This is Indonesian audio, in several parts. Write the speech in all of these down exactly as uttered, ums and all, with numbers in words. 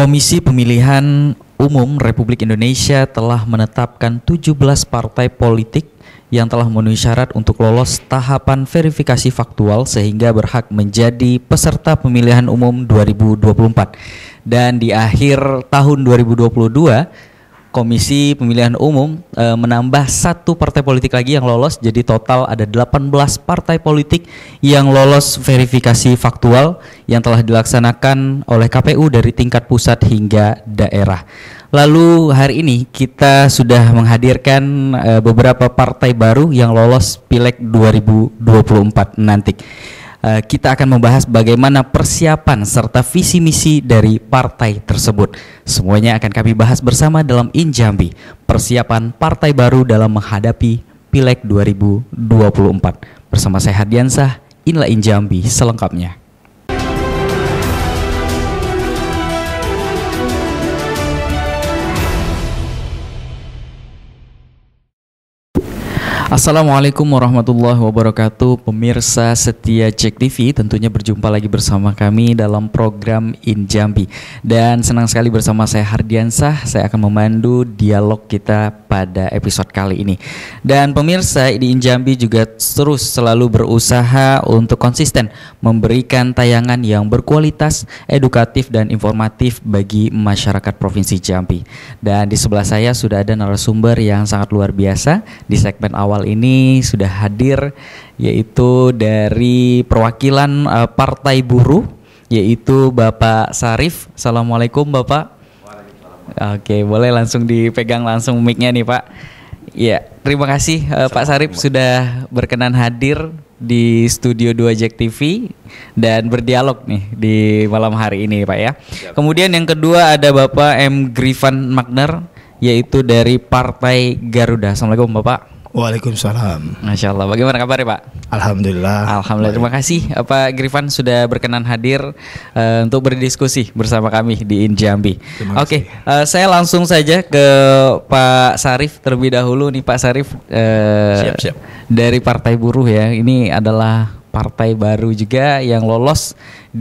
Komisi Pemilihan Umum Republik Indonesia telah menetapkan tujuh belas partai politik yang telah memenuhi syarat untuk lolos tahapan verifikasi faktual sehingga berhak menjadi peserta pemilihan umum dua ribu dua puluh empat. Dan di akhir tahun dua ribu dua puluh dua, Komisi Pemilihan Umum e, menambah satu partai politik lagi yang lolos, jadi total ada delapan belas partai politik yang lolos verifikasi faktual yang telah dilaksanakan oleh K P U dari tingkat pusat hingga daerah. Lalu hari ini kita sudah menghadirkan e, beberapa partai baru yang lolos Pileg dua ribu dua puluh empat nanti. Uh, kita akan membahas bagaimana persiapan serta visi misi dari partai tersebut. Semuanya akan kami bahas bersama dalam Injambi, persiapan partai baru dalam menghadapi Pileg dua ribu dua puluh empat. Bersama saya Hardiansah, inilah Injambi selengkapnya. Assalamualaikum warahmatullahi wabarakatuh. Pemirsa setia Jack T V, tentunya berjumpa lagi bersama kami dalam program Injambi. Dan senang sekali bersama saya Hardiansah, saya akan memandu dialog kita pada episode kali ini. Dan pemirsa di Injambi juga terus selalu berusaha untuk konsisten memberikan tayangan yang berkualitas, edukatif dan informatif bagi masyarakat Provinsi Jambi. Dan di sebelah saya sudah ada narasumber yang sangat luar biasa. Di segmen awal ini sudah hadir, yaitu dari perwakilan uh, Partai Buruh, yaitu Bapak Sarif. Assalamualaikum Bapak. Oke, boleh langsung dipegang langsung mic-nya nih Pak. Ya, terima kasih uh, Pak Sarif sudah berkenan hadir di Studio dua Jack T V dan berdialog nih di malam hari ini Pak ya. Kemudian yang kedua ada Bapak M. Grivan Magner, yaitu dari Partai Garuda. Assalamualaikum Bapak. Waalaikumsalam. Masya Allah. Bagaimana kabarnya Pak? Alhamdulillah. Alhamdulillah. Terima kasih Pak Grivan sudah berkenan hadir uh, untuk berdiskusi bersama kami di Injambi. Oke, okay, uh, saya langsung saja ke Pak Sarif terlebih dahulu nih Pak Sarif. Uh, siap, siap. Dari Partai Buruh ya. Ini adalah partai baru juga yang lolos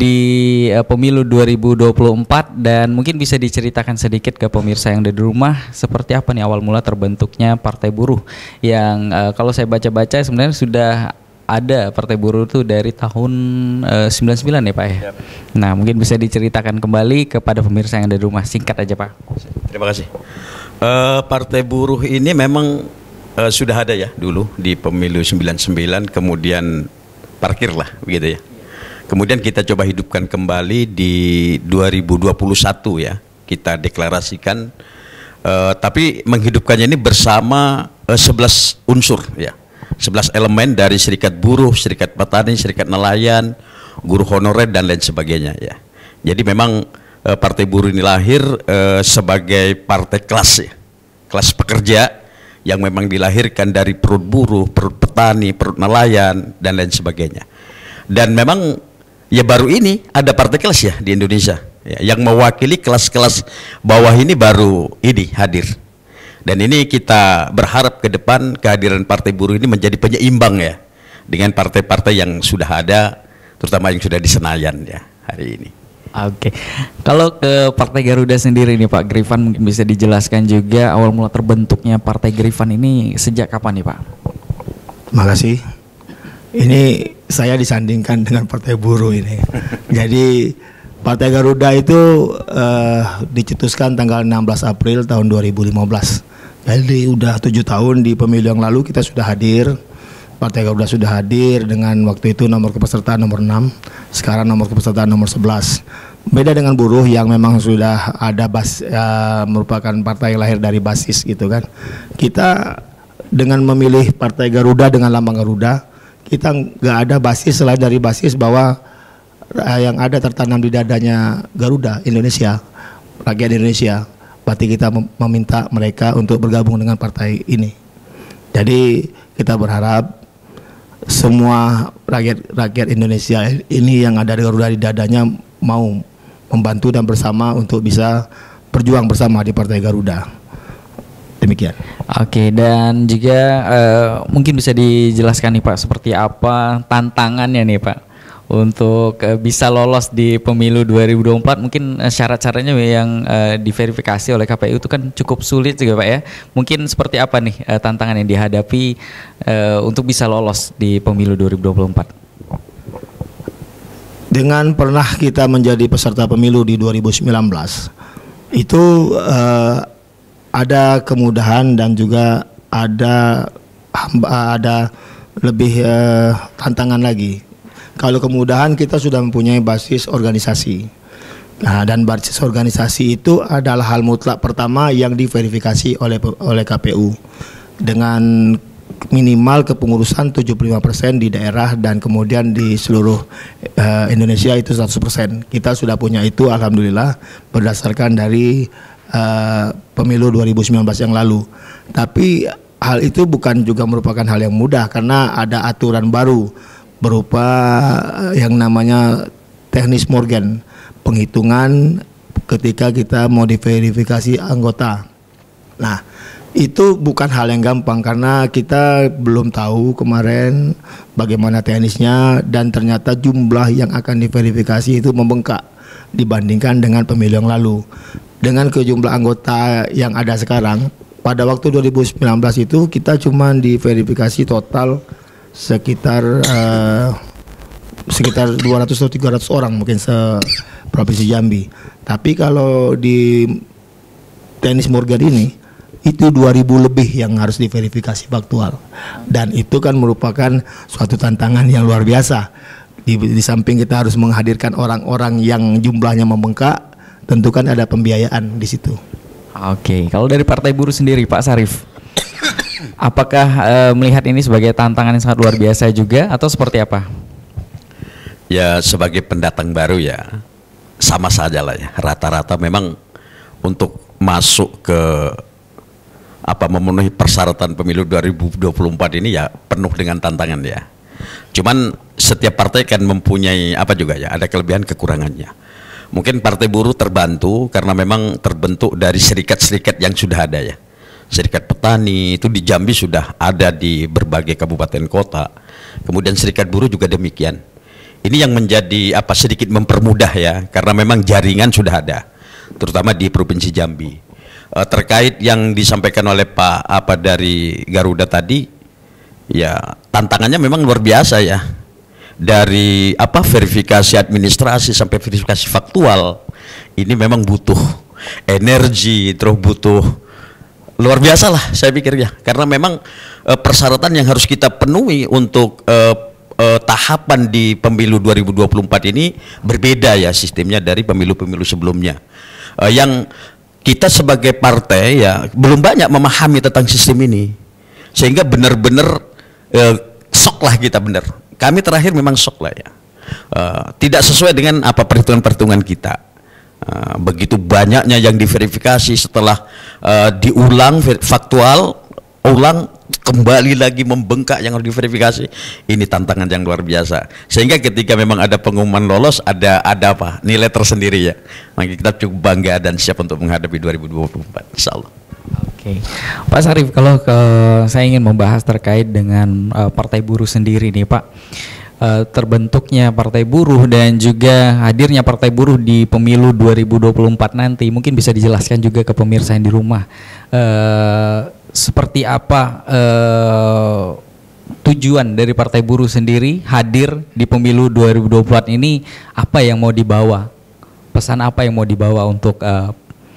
di uh, pemilu dua ribu dua puluh empat, dan mungkin bisa diceritakan sedikit ke pemirsa yang ada di rumah seperti apa nih awal mula terbentuknya Partai Buruh yang uh, kalau saya baca-baca sebenarnya sudah ada Partai Buruh itu dari tahun uh, sembilan puluh sembilan ya Pak ya. Yep. Nah, mungkin bisa diceritakan kembali kepada pemirsa yang ada di rumah, singkat aja Pak. Terima kasih. Uh, Partai Buruh ini memang uh, sudah ada ya dulu di pemilu sembilan puluh sembilan, kemudian parkirlah begitu ya. Kemudian kita coba hidupkan kembali di dua ribu dua puluh satu ya. Kita deklarasikan, uh, tapi menghidupkannya ini bersama uh, sebelas unsur ya. sebelas elemen dari serikat buruh, serikat petani, serikat nelayan, guru honorer dan lain sebagainya ya. Jadi memang uh, Partai Buruh ini lahir uh, sebagai partai kelas ya. Kelas pekerja yang memang dilahirkan dari perut buruh, perut petani, perut nelayan dan lain sebagainya. Dan memang ya baru ini ada partai kelas ya di Indonesia ya, yang mewakili kelas-kelas bawah ini baru ini hadir. Dan ini kita berharap ke depan kehadiran Partai Buruh ini menjadi penyeimbang ya dengan partai-partai yang sudah ada, terutama yang sudah di Senayan ya hari ini. Oke, kalau ke Partai Garuda sendiri nih Pak Grivan, mungkin bisa dijelaskan juga awal mula terbentuknya Partai Grivan ini sejak kapan nih Pak? Makasih. Ini saya disandingkan dengan Partai Buruh ini. Jadi Partai Garuda itu uh, dicetuskan tanggal enam belas April tahun dua ribu lima belas. Jadi udah tujuh tahun di pemilu yang lalu kita sudah hadir. Partai Garuda sudah hadir dengan waktu itu nomor kepesertaan nomor enam, sekarang nomor kepesertaan nomor sebelas. Beda dengan buruh yang memang sudah ada bas, ya, merupakan partai yang lahir dari basis gitu kan. Kita dengan memilih Partai Garuda dengan lambang Garuda, kita nggak ada basis selain dari basis bahwa yang ada tertanam di dadanya Garuda Indonesia, rakyat Indonesia. Berarti kita meminta mereka untuk bergabung dengan partai ini. Jadi kita berharap semua rakyat rakyat Indonesia ini yang ada di Garuda di dadanya mau membantu dan bersama untuk bisa berjuang bersama di Partai Garuda. Demikian. Oke, dan juga uh, mungkin bisa dijelaskan nih Pak seperti apa tantangannya nih Pak untuk uh, bisa lolos di pemilu dua ribu dua puluh empat. Mungkin uh, syarat-syaratnya yang uh, diverifikasi oleh K P U itu kan cukup sulit juga Pak ya. Mungkin seperti apa nih uh, tantangan yang dihadapi uh, untuk bisa lolos di pemilu dua ribu dua puluh empat? Dengan pernah kita menjadi peserta pemilu di dua ribu sembilan belas, itu uh, ada kemudahan dan juga ada ada lebih uh, tantangan lagi. Kalau kemudahan, kita sudah mempunyai basis organisasi. Nah, dan basis organisasi itu adalah hal mutlak pertama yang diverifikasi oleh oleh K P U dengan minimal kepengurusan tujuh puluh lima persen di daerah dan kemudian di seluruh uh, Indonesia itu seratus persen. Kita sudah punya itu alhamdulillah berdasarkan dari uh, pemilu dua ribu sembilan belas yang lalu. Tapi hal itu bukan juga merupakan hal yang mudah karena ada aturan baru berupa yang namanya teknis Morgan, penghitungan ketika kita mau diverifikasi anggota. Nah, itu bukan hal yang gampang karena kita belum tahu kemarin bagaimana teknisnya dan ternyata jumlah yang akan diverifikasi itu membengkak dibandingkan dengan pemilu yang lalu. Dengan kejumlah anggota yang ada sekarang, pada waktu dua ribu sembilan belas itu kita cuma diverifikasi total sekitar uh, sekitar dua ratus atau tiga ratus orang mungkin se Provinsi Jambi. Tapi kalau di teknis Morgan ini itu dua ribu lebih yang harus diverifikasi faktual. Dan itu kan merupakan suatu tantangan yang luar biasa. Di, di samping kita harus menghadirkan orang-orang yang jumlahnya membengkak, tentu kan ada pembiayaan di situ. Oke, kalau dari Partai Buruh sendiri Pak Sarif, apakah e, melihat ini sebagai tantangan yang sangat luar biasa juga atau seperti apa? Ya sebagai pendatang baru ya sama saja lah ya. Rata-rata memang untuk masuk ke apa memenuhi persyaratan pemilu dua ribu dua puluh empat ini ya penuh dengan tantangan ya. Cuman setiap partai kan mempunyai apa juga ya, ada kelebihan kekurangannya. Mungkin Partai Buruh terbantu karena memang terbentuk dari serikat-serikat yang sudah ada ya. Serikat petani itu di Jambi sudah ada di berbagai kabupaten kota. Kemudian serikat buruh juga demikian. Ini yang menjadi apa sedikit mempermudah ya, karena memang jaringan sudah ada, terutama di Provinsi Jambi. E, terkait yang disampaikan oleh Pak apa dari Garuda tadi, ya tantangannya memang luar biasa ya. Dari apa verifikasi administrasi sampai verifikasi faktual, ini memang butuh energi, terus butuh luar biasa lah saya pikir ya, karena memang e, persyaratan yang harus kita penuhi untuk e, e, tahapan di pemilu dua ribu dua puluh empat ini berbeda ya sistemnya dari pemilu-pemilu sebelumnya. E, yang kita sebagai partai ya belum banyak memahami tentang sistem ini, sehingga benar-benar e, shock lah kita benar. Kami terakhir memang shock lah ya, e, tidak sesuai dengan apa perhitungan-perhitungan kita. Uh, begitu banyaknya yang diverifikasi setelah uh, diulang faktual, ulang kembali lagi membengkak yang harus diverifikasi. Ini tantangan yang luar biasa. Sehingga ketika memang ada pengumuman lolos, ada ada apa nilai tersendiri ya. Maka kita cukup bangga dan siap untuk menghadapi dua ribu dua puluh empat, insya Allah. Oke, Pak Sarif, kalau ke, saya ingin membahas terkait dengan uh, Partai Buruh sendiri nih Pak. Uh, terbentuknya Partai Buruh dan juga hadirnya Partai Buruh di pemilu dua ribu dua puluh empat nanti, mungkin bisa dijelaskan juga ke pemirsa yang di rumah uh, seperti apa uh, tujuan dari Partai Buruh sendiri hadir di pemilu dua ribu dua puluh empat ini, apa yang mau dibawa, pesan apa yang mau dibawa untuk uh,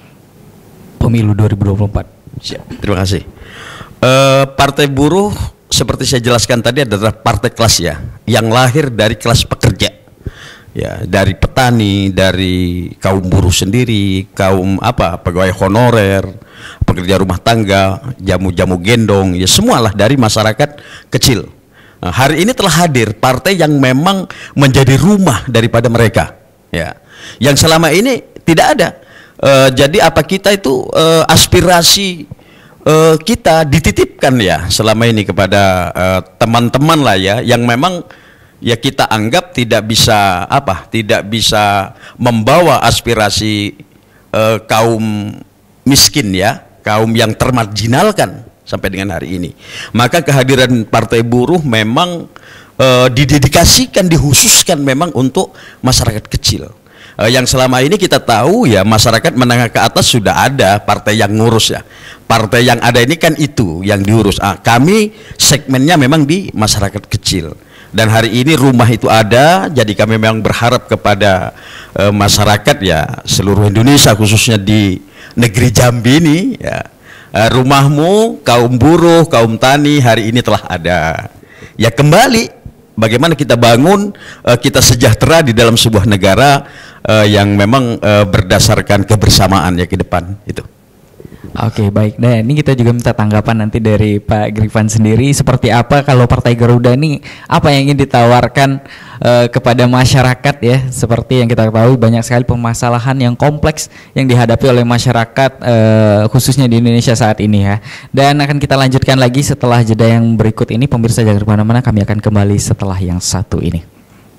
pemilu dua ribu dua puluh empat. Siap, terima kasih. Uh, Partai Buruh seperti saya jelaskan tadi adalah partai kelas ya, yang lahir dari kelas pekerja, ya dari petani, dari kaum buruh sendiri, kaum apa pegawai honorer, pekerja rumah tangga, jamu-jamu gendong, ya semualah dari masyarakat kecil. Nah, hari ini telah hadir partai yang memang menjadi rumah daripada mereka, ya, yang selama ini tidak ada. E, jadi apa kita itu e, aspirasi Uh, kita dititipkan ya selama ini kepada teman-teman uh, lah ya, yang memang ya kita anggap tidak bisa apa tidak bisa membawa aspirasi uh, kaum miskin ya, kaum yang termarginalkan sampai dengan hari ini. Maka kehadiran Partai Buruh memang uh, didedikasikan, dikhususkan memang untuk masyarakat kecil. Uh, yang selama ini kita tahu ya masyarakat menengah ke atas sudah ada partai yang ngurus ya. Partai yang ada ini kan itu yang diurus. Uh, kami segmennya memang di masyarakat kecil. Dan hari ini rumah itu ada, jadi kami memang berharap kepada uh, masyarakat ya seluruh Indonesia khususnya di negeri Jambi ini ya. Uh, rumahmu kaum buruh, kaum tani hari ini telah ada. Ya kembali bagaimana kita bangun, uh, kita sejahtera di dalam sebuah negara uh, yang memang uh, berdasarkan kebersamaan ya ke depan itu. Oke, baik. Nah, ini kita juga minta tanggapan nanti dari Pak Grivan sendiri, seperti apa kalau Partai Garuda ini, apa yang ingin ditawarkan uh, kepada masyarakat ya. Seperti yang kita ketahui banyak sekali permasalahan yang kompleks yang dihadapi oleh masyarakat uh, khususnya di Indonesia saat ini ya. Dan akan kita lanjutkan lagi setelah jeda yang berikut ini. Pemirsa jangan kemana-mana, kami akan kembali setelah yang satu ini.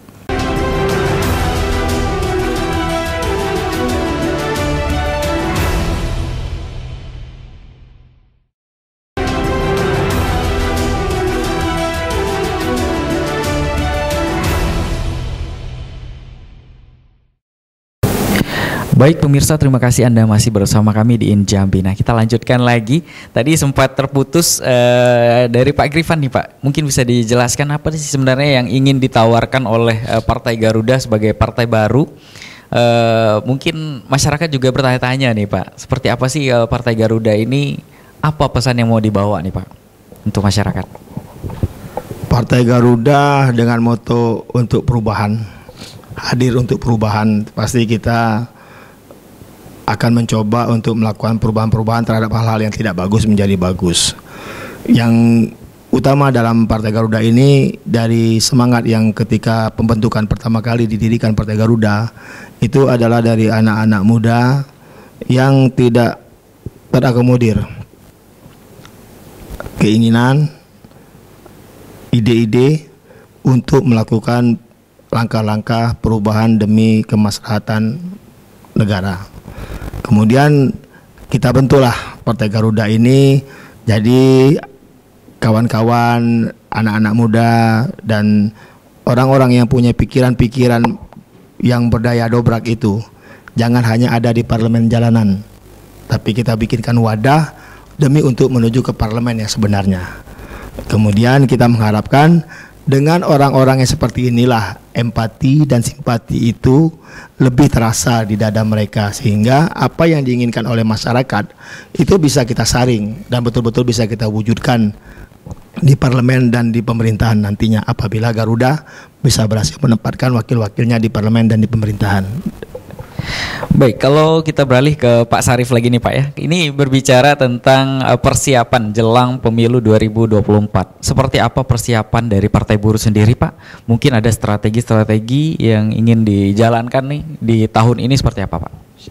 Baik pemirsa, terima kasih Anda masih bersama kami di In Jambi. Nah, kita lanjutkan lagi. Tadi sempat terputus uh, dari Pak Grivan nih Pak. Mungkin bisa dijelaskan apa sih sebenarnya yang ingin ditawarkan oleh uh, Partai Garuda sebagai partai baru? Uh, mungkin masyarakat juga bertanya-tanya nih Pak. Seperti apa sih uh, Partai Garuda ini? Apa pesan yang mau dibawa nih Pak untuk masyarakat? Partai Garuda dengan moto untuk perubahan, hadir untuk perubahan. Pasti kita akan mencoba untuk melakukan perubahan-perubahan terhadap hal-hal yang tidak bagus menjadi bagus. Yang utama dalam Partai Garuda ini dari semangat yang ketika pembentukan pertama kali didirikan Partai Garuda itu adalah dari anak-anak muda yang tidak terakomodir keinginan, ide-ide untuk melakukan langkah-langkah perubahan demi kemaslahatan negara. Kemudian kita bentuklah Partai Garuda ini jadi kawan-kawan anak-anak muda dan orang-orang yang punya pikiran-pikiran yang berdaya dobrak itu jangan hanya ada di parlemen jalanan, tapi kita bikinkan wadah demi untuk menuju ke parlemen yang sebenarnya. Kemudian kita mengharapkan dengan orang-orang yang seperti inilah empati dan simpati itu lebih terasa di dada mereka, sehingga apa yang diinginkan oleh masyarakat itu bisa kita saring dan betul-betul bisa kita wujudkan di parlemen dan di pemerintahan nantinya apabila Garuda bisa berhasil menempatkan wakil-wakilnya di parlemen dan di pemerintahan. Baik, kalau kita beralih ke Pak Sarif lagi nih Pak ya. Ini berbicara tentang uh, persiapan jelang pemilu dua ribu dua puluh empat. Seperti apa persiapan dari Partai Buruh sendiri Pak? Mungkin ada strategi-strategi yang ingin dijalankan nih di tahun ini seperti apa Pak?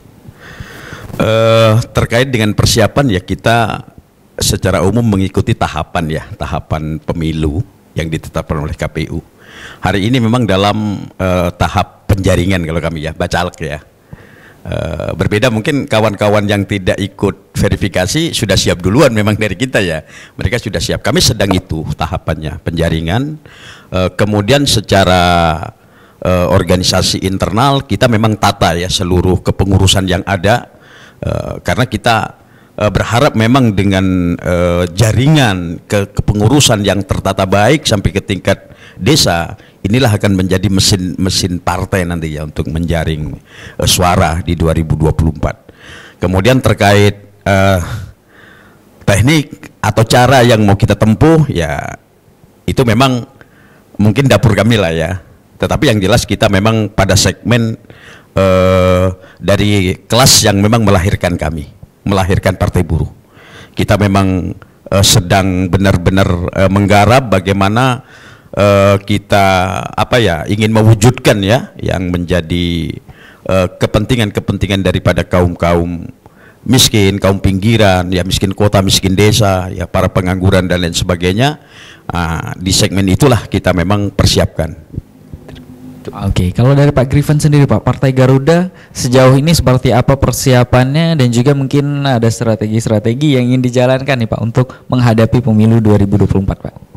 Uh, terkait dengan persiapan ya kita secara umum mengikuti tahapan ya, tahapan pemilu yang ditetapkan oleh K P U. Hari ini memang dalam uh, tahap penjaringan kalau kami ya, bacalek ya. Uh, berbeda mungkin kawan-kawan yang tidak ikut verifikasi sudah siap duluan memang dari kita ya, mereka sudah siap. Kami sedang itu tahapannya penjaringan. Uh, kemudian secara uh, organisasi internal kita memang tata ya seluruh kepengurusan yang ada, uh, karena kita uh, berharap memang dengan uh, jaringan ke kepengurusan yang tertata baik sampai ke tingkat desa, inilah akan menjadi mesin-mesin partai nanti ya untuk menjaring uh, suara di dua ribu dua puluh empat. Kemudian terkait uh, teknik atau cara yang mau kita tempuh ya itu memang mungkin dapur kami lah ya. Tetapi yang jelas kita memang pada segmen uh, dari kelas yang memang melahirkan kami, melahirkan Partai Buruh. Kita memang uh, sedang benar-benar uh, menggarap bagaimana Uh, kita apa ya ingin mewujudkan ya yang menjadi kepentingan-kepentingan uh, daripada kaum-kaum miskin, kaum pinggiran, ya miskin kota, miskin desa, ya para pengangguran dan lain sebagainya. Uh, di segmen itulah kita memang persiapkan. Oke, kalau dari Pak Grivan sendiri Pak, Partai Garuda sejauh ini seperti apa persiapannya dan juga mungkin ada strategi-strategi yang ingin dijalankan nih Pak untuk menghadapi pemilu dua ribu dua puluh empat Pak?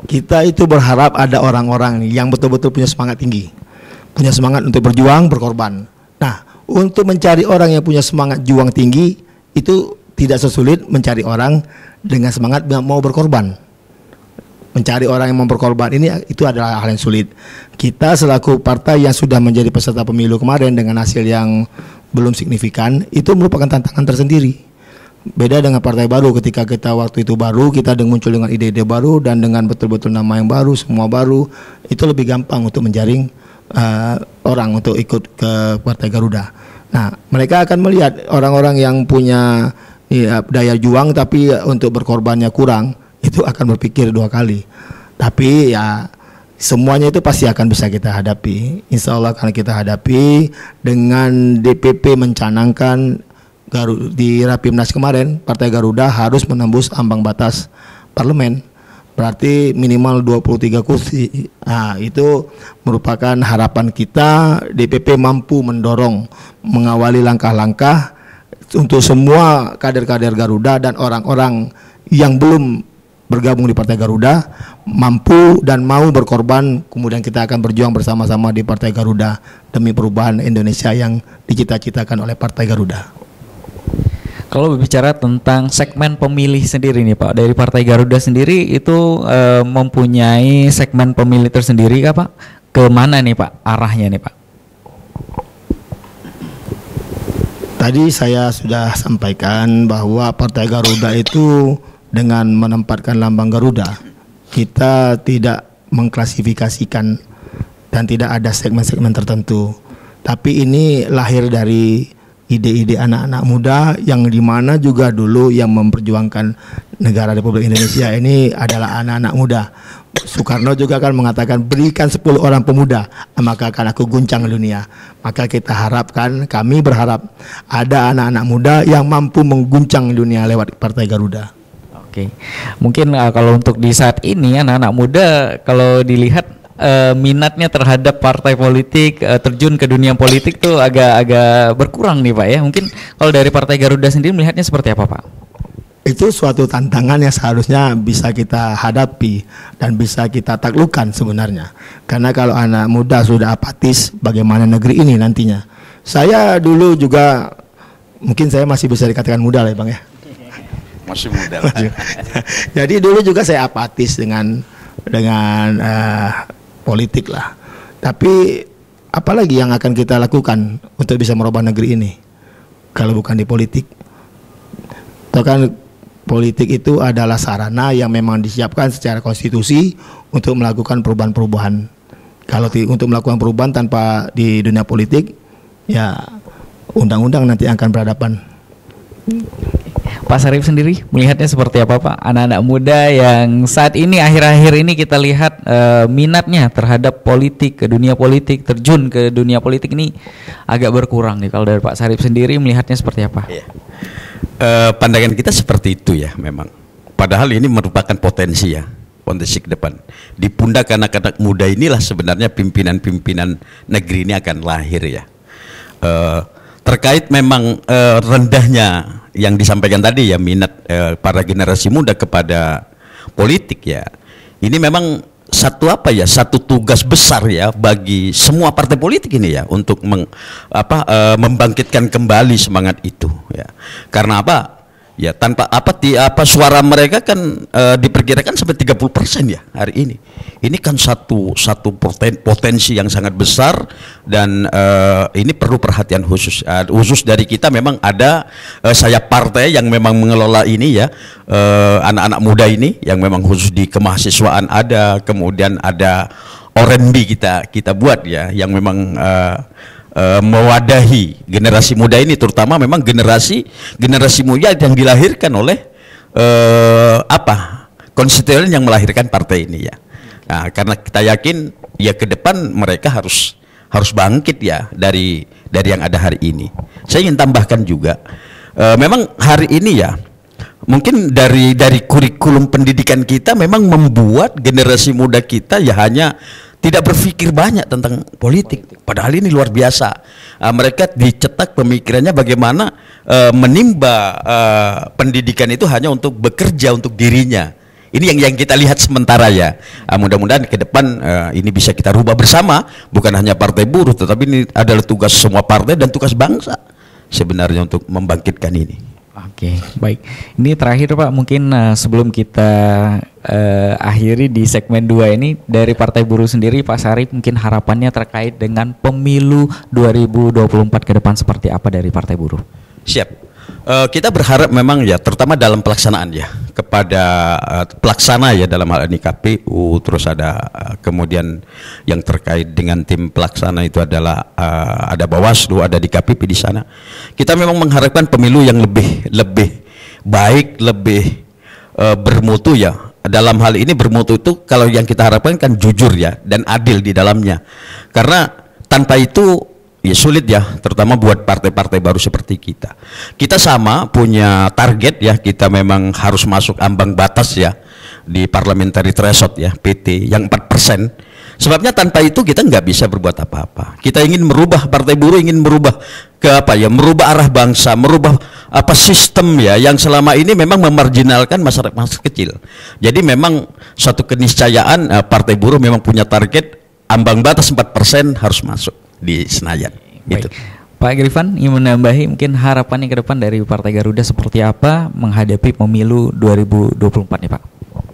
kita itu berharap ada orang-orang yang betul-betul punya semangat tinggi, punya semangat untuk berjuang, berkorban. Nah, untuk mencari orang yang punya semangat juang tinggi itu tidak sesulit mencari orang dengan semangat mau berkorban. Mencari orang yang mau berkorban ini itu adalah hal yang sulit. Kita selaku partai yang sudah menjadi peserta pemilu kemarin dengan hasil yang belum signifikan, itu merupakan tantangan tersendiri. Beda dengan partai baru, ketika kita waktu itu baru, kita muncul dengan ide-ide baru dan dengan betul-betul nama yang baru, semua baru, itu lebih gampang untuk menjaring uh, orang untuk ikut ke Partai Garuda. Nah, mereka akan melihat orang-orang yang punya ya, daya juang tapi untuk berkorbannya kurang, itu akan berpikir dua kali. Tapi ya semuanya itu pasti akan bisa kita hadapi. Insya Allah akan kita hadapi dengan D P P mencanangkan Garu, di Rapimnas kemarin Partai Garuda harus menembus ambang batas parlemen, berarti minimal dua puluh tiga kursi. Nah, itu merupakan harapan kita. D P P mampu mendorong, mengawali langkah-langkah untuk semua kader-kader Garuda dan orang-orang yang belum bergabung di Partai Garuda mampu dan mau berkorban. Kemudian kita akan berjuang bersama-sama di Partai Garuda demi perubahan Indonesia yang dicita-citakan oleh Partai Garuda. Kalau berbicara tentang segmen pemilih sendiri nih Pak, dari Partai Garuda sendiri itu e, mempunyai segmen pemilih tersendiri kah Pak? Kemana nih Pak arahnya nih Pak? Tadi saya sudah sampaikan bahwa Partai Garuda itu dengan menempatkan lambang Garuda, kita tidak mengklasifikasikan dan tidak ada segmen-segmen tertentu. Tapi ini lahir dari ide-ide anak-anak muda yang dimana juga dulu yang memperjuangkan negara Republik Indonesia ini adalah anak-anak muda. Soekarno juga kan mengatakan berikan sepuluh orang pemuda maka akan aku guncang dunia. Maka kita harapkan, kami berharap ada anak-anak muda yang mampu mengguncang dunia lewat Partai Garuda. Oke, mungkin uh, kalau untuk di saat ini anak-anak muda kalau dilihat Uh, minatnya terhadap partai politik, uh, terjun ke dunia politik tuh agak-agak berkurang nih Pak ya. Mungkin kalau dari Partai Garuda sendiri melihatnya seperti apa Pak? Itu suatu tantangan yang seharusnya bisa kita hadapi dan bisa kita taklukkan sebenarnya. Karena kalau anak muda sudah apatis, bagaimana negeri ini nantinya? Saya dulu juga, mungkin saya masih bisa dikatakan muda lah ya Bang ya. Masih muda lah. Jadi dulu juga saya apatis dengan dengan uh, politik lah. Tapi apalagi yang akan kita lakukan untuk bisa merubah negeri ini kalau bukan di politik? Atau kan politik itu adalah sarana yang memang disiapkan secara konstitusi untuk melakukan perubahan-perubahan. Kalau untuk melakukan perubahan tanpa di dunia politik, ya undang-undang nanti akan berhadapan. Pak Sarip sendiri melihatnya seperti apa Pak? Anak-anak muda yang saat ini akhir-akhir ini kita lihat uh, minatnya terhadap politik, ke dunia politik, terjun ke dunia politik ini agak berkurang nih. Kalau dari Pak Sarip sendiri melihatnya seperti apa? Iya. Uh, pandangan kita seperti itu ya memang. Padahal ini merupakan potensi ya, potensi ke depan. Di pundak anak-anak muda inilah sebenarnya pimpinan-pimpinan negeri ini akan lahir ya. Uh, terkait memang uh, rendahnya yang disampaikan tadi ya minat uh, para generasi muda kepada politik ya. Ini memang satu apa ya satu tugas besar ya bagi semua partai politik ini ya untuk meng, apa uh, membangkitkan kembali semangat itu ya. Karena apa? Ya tanpa apa ti, apa suara mereka kan uh, diperkirakan sampai tiga puluh persen ya hari ini. Ini kan satu satu poten, potensi yang sangat besar dan uh, ini perlu perhatian khusus uh, khusus dari kita. Memang ada uh, sayap partai yang memang mengelola ini ya uh, anak-anak muda ini yang memang khusus di kemahasiswaan ada, kemudian ada R and B kita kita buat ya yang memang uh, Uh, mewadahi generasi muda ini, terutama memang generasi generasi muda yang dilahirkan oleh uh, apa konstituen yang melahirkan partai ini ya. Nah, karena kita yakin ya ke depan mereka harus harus bangkit ya dari dari yang ada hari ini. Saya ingin tambahkan juga uh, memang hari ini ya mungkin dari dari kurikulum pendidikan kita memang membuat generasi muda kita ya hanya tidak berpikir banyak tentang politik. Padahal ini luar biasa. Uh, mereka dicetak pemikirannya bagaimana uh, menimba uh, pendidikan itu hanya untuk bekerja untuk dirinya. Ini yang yang kita lihat sementara ya. Uh, mudah-mudahan ke depan uh, ini bisa kita rubah bersama, bukan hanya Partai Buruh, tetapi ini adalah tugas semua partai dan tugas bangsa sebenarnya untuk membangkitkan ini. Oke, baik. Ini terakhir Pak, mungkin uh, sebelum kita uh, akhiri di segmen dua ini, dari Partai Buruh sendiri Pak Syarif, mungkin harapannya terkait dengan pemilu dua ribu dua puluh empat ke depan seperti apa dari Partai Buruh? Siap. Uh, kita berharap memang ya, terutama dalam pelaksanaan ya, kepada uh, pelaksana ya, dalam hal ini K P U, terus ada uh, kemudian yang terkait dengan tim pelaksana itu adalah uh, ada Bawaslu, ada D K P P di sana. Kita memang mengharapkan pemilu yang lebih lebih baik, lebih uh, bermutu ya. Dalam hal ini bermutu itu kalau yang kita harapkan kan jujur ya, dan adil di dalamnya. Karena tanpa itu ya sulit ya, terutama buat partai-partai baru seperti kita. Kita sama punya target ya, kita memang harus masuk ambang batas ya di parliamentary threshold ya, P T yang empat persen. Sebabnya tanpa itu kita nggak bisa berbuat apa-apa. Kita ingin merubah, Partai Buruh ingin merubah ke apa ya, merubah arah bangsa, merubah apa sistem ya yang selama ini memang memarginalkan masyarakat masyarakat kecil. Jadi memang suatu keniscayaan uh, Partai Buruh memang punya target ambang batas empat persen harus masuk di Senayan. Gitu. Pak Grifan ingin menambahi mungkin harapannya ke depan dari Partai Garuda seperti apa menghadapi pemilu dua ribu dua puluh empat nih Pak?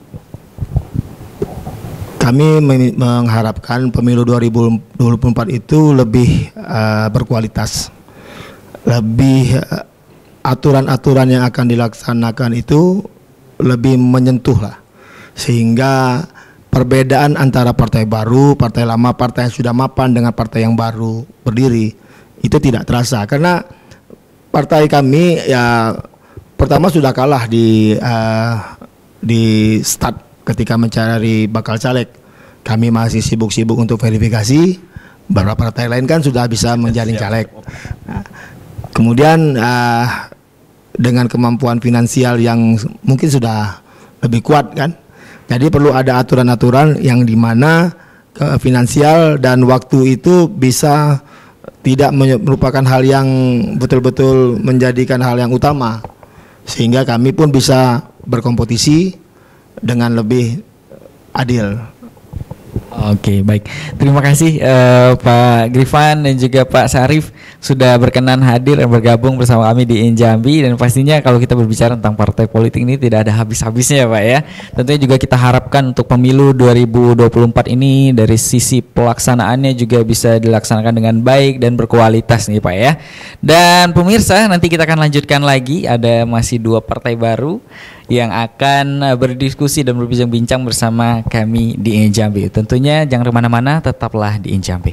Kami mengharapkan pemilu dua ribu dua puluh empat itu lebih uh, berkualitas, lebih uh, aturan-aturan yang akan dilaksanakan itu lebih menyentuh lah, sehingga perbedaan antara partai baru, partai lama, partai yang sudah mapan dengan partai yang baru berdiri itu tidak terasa, karena partai kami ya pertama sudah kalah di uh, di start ketika mencari bakal caleg. Kami masih sibuk-sibuk untuk verifikasi, beberapa partai lain kan sudah bisa menjaring caleg. Nah, kemudian uh, dengan kemampuan finansial yang mungkin sudah lebih kuat kan. Jadi perlu ada aturan-aturan yang dimana ke finansial dan waktu itu bisa tidak merupakan hal yang betul-betul menjadikan hal yang utama, sehingga kami pun bisa berkompetisi dengan lebih adil. Oke, baik. Terima kasih uh, Pak Grifan dan juga Pak Syarif sudah berkenan hadir dan bergabung bersama kami di Injambi. Dan pastinya kalau kita berbicara tentang partai politik ini tidak ada habis-habisnya ya Pak ya. Tentunya juga kita harapkan untuk pemilu dua ribu dua puluh empat ini dari sisi pelaksanaannya juga bisa dilaksanakan dengan baik dan berkualitas nih Pak ya. Dan pemirsa, nanti kita akan lanjutkan lagi, ada masih dua partai baru yang akan berdiskusi dan berbincang-bincang bersama kami di Injambi. Tentunya jangan kemana-mana, tetaplah di Injambi.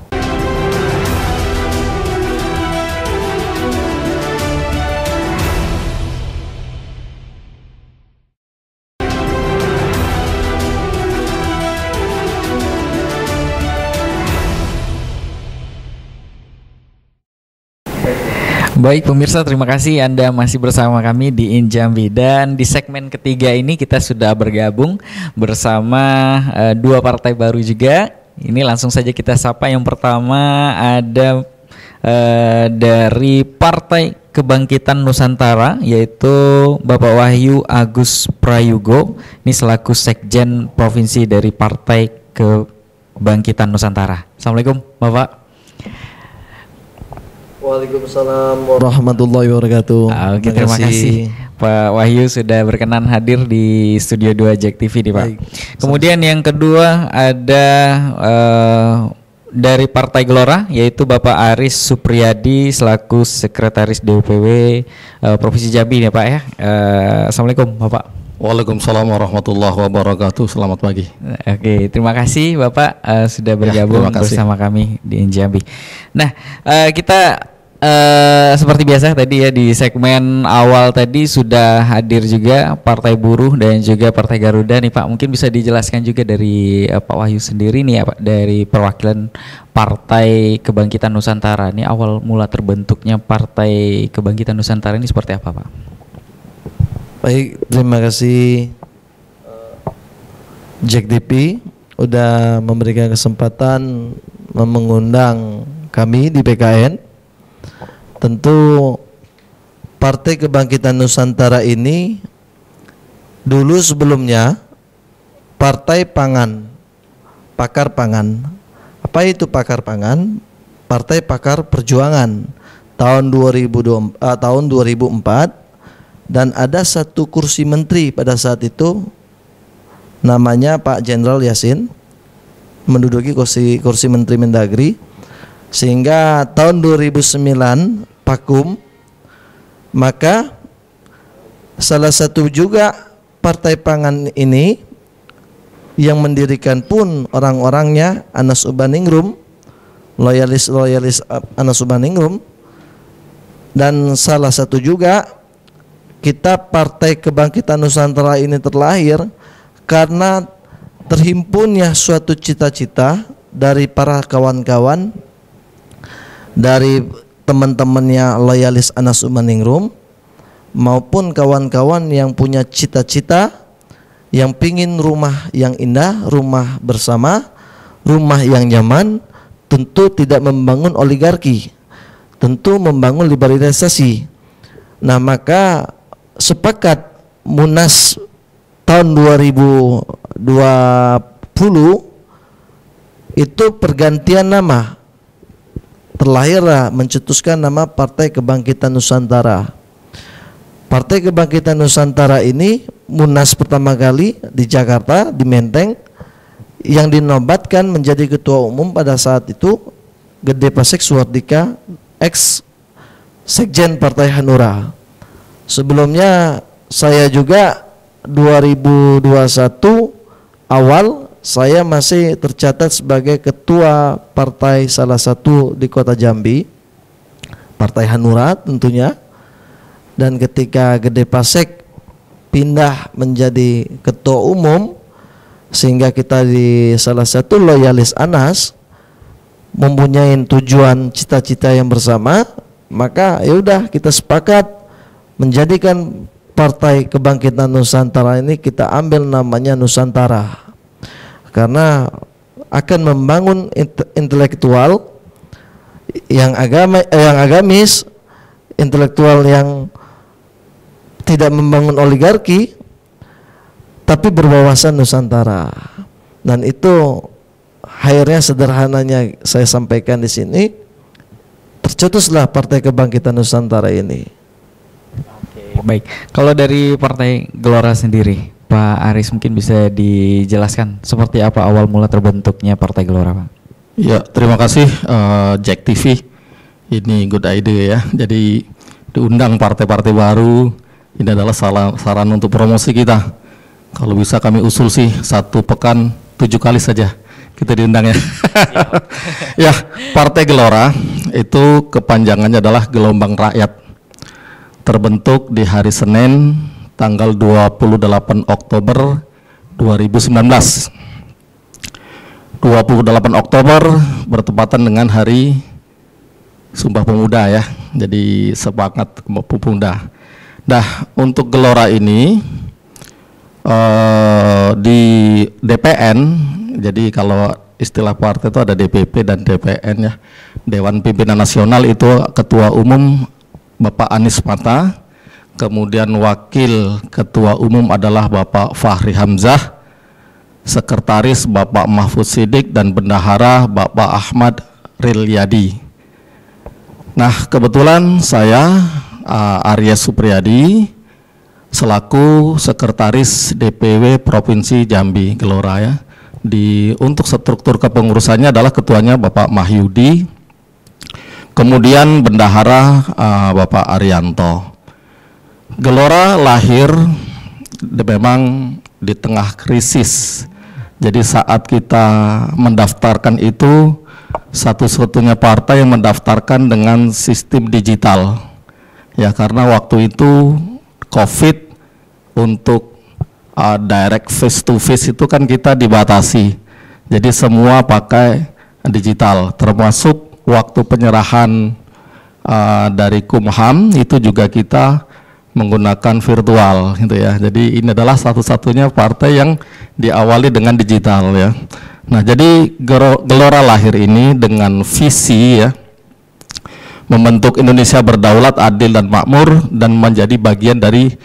Baik pemirsa, terima kasih Anda masih bersama kami di Injambi. Dan di segmen ketiga ini kita sudah bergabung bersama uh, dua partai baru juga. Ini langsung saja kita sapa. Yang pertama ada uh, dari Partai Kebangkitan Nusantara, yaitu Bapak Wahyu Agus Prayogo. Ini selaku Sekjen Provinsi dari Partai Kebangkitan Nusantara. Assalamualaikum Bapak. Waalaikumsalam warahmatullahi wabarakatuh. Oke, terima kasih Pak Wahyu sudah berkenan hadir di Studio dua Jack T V nih Pak. Baik. Kemudian yang kedua ada uh, dari Partai Gelora, yaitu Bapak Aris Supriyadi selaku Sekretaris D P W uh, Provinsi Jambi nih Pak ya. Uh, Assalamualaikum Bapak. Waalaikumsalam warahmatullahi wabarakatuh. Selamat pagi. Oke, terima kasih Bapak uh, sudah bergabung ya, bersama kami di Injambi. Nah, uh, kita uh, seperti biasa tadi ya di segmen awal tadi sudah hadir juga Partai Buruh dan juga Partai Garuda nih Pak. Mungkin bisa dijelaskan juga dari uh, Pak Wahyu sendiri nih ya Pak, dari perwakilan Partai Kebangkitan Nusantara. Ini awal mula terbentuknya Partai Kebangkitan Nusantara ini seperti apa Pak? Baik, terima kasih Jack T V udah memberikan kesempatan mengundang kami di P K N. Tentu Partai Kebangkitan Nusantara ini dulu sebelumnya Partai Pangan, Pakar Pangan. Apa itu Pakar Pangan? Partai Pakar Perjuangan tahun dua ribu dua, uh, tahun dua ribu empat, dan ada satu kursi menteri pada saat itu namanya Pak Jenderal Yasin, menduduki kursi kursi Menteri Mendagri, sehingga tahun dua ribu sembilan vakum. Maka salah satu juga Partai Pangan ini yang mendirikan pun orang-orangnya Anas Urbaningrum, loyalis-loyalis Anas Urbaningrum, dan salah satu juga kita Partai Kebangkitan Nusantara ini terlahir karena terhimpunnya suatu cita-cita dari para kawan-kawan, dari teman-temannya loyalis Anas Urbaningrum maupun kawan-kawan yang punya cita-cita, yang pingin rumah yang indah, rumah bersama, rumah yang nyaman, tentu tidak membangun oligarki, tentu membangun liberalisasi. Nah, maka sepakat Munas tahun dua ribu dua puluh itu pergantian nama, terlahirlah mencetuskan nama Partai Kebangkitan Nusantara. Partai Kebangkitan Nusantara ini Munas pertama kali di Jakarta, di Menteng, yang dinobatkan menjadi ketua umum pada saat itu Gede Pasek Suwardika, ex Sekjen Partai Hanura. Sebelumnya saya juga dua ribu dua puluh satu awal saya masih tercatat sebagai ketua partai salah satu di Kota Jambi, Partai Hanura tentunya. Dan ketika Gede Pasek pindah menjadi ketua umum, sehingga kita di salah satu loyalis Anas mempunyai tujuan cita-cita yang bersama, maka ya udah kita sepakat menjadikan Partai Kebangkitan Nusantara ini kita ambil namanya Nusantara, karena akan membangun intelektual yang agama eh, yang agamis, intelektual yang tidak membangun oligarki tapi berwawasan Nusantara. Dan itu akhirnya sederhananya saya sampaikan di sini, tercetuslah Partai Kebangkitan Nusantara ini. Oke, baik. Kalau dari Partai Gelora sendiri, Pak Aris mungkin bisa dijelaskan seperti apa awal mula terbentuknya Partai Gelora, Pak? Ya, terima kasih uh, Jack T V. Ini good idea ya. Jadi diundang partai-partai baru. Ini adalah salah, saran untuk promosi kita. Kalau bisa kami usul sih satu pekan tujuh kali saja kita diundang ya. Ya, Partai Gelora itu kepanjangannya adalah Gelombang Rakyat. Terbentuk di hari Senin tanggal dua puluh delapan Oktober dua ribu sembilan belas. dua puluh delapan Oktober bertepatan dengan Hari Sumpah Pemuda ya. Jadi semangat pemuda. Nah, untuk Gelora ini uh, di D P N, jadi kalau istilah partai itu ada D P P dan D P N ya. Dewan Pimpinan Nasional itu Ketua Umum Bapak Anies Mata, kemudian Wakil Ketua Umum adalah Bapak Fahri Hamzah, Sekretaris Bapak Mahfud Siddiq, dan Bendahara Bapak Ahmad Rilyadi. Nah, kebetulan saya uh, Arya Supriyadi selaku Sekretaris D P W Provinsi Jambi Gelora ya. Di untuk struktur kepengurusannya adalah ketuanya Bapak Mahyudi, kemudian Bendahara uh, Bapak Arianto. Gelora lahir de, memang di tengah krisis. Jadi saat kita mendaftarkan itu satu-satunya partai yang mendaftarkan dengan sistem digital. Ya, karena waktu itu COVID untuk uh, direct face to face itu kan kita dibatasi. Jadi semua pakai digital, termasuk waktu penyerahan uh, dari Kumham itu juga kita menggunakan virtual gitu ya. Jadi ini adalah satu-satunya partai yang diawali dengan digital ya. Nah, jadi Gelora lahir ini dengan visi ya, membentuk Indonesia berdaulat, adil dan makmur, dan menjadi bagian dari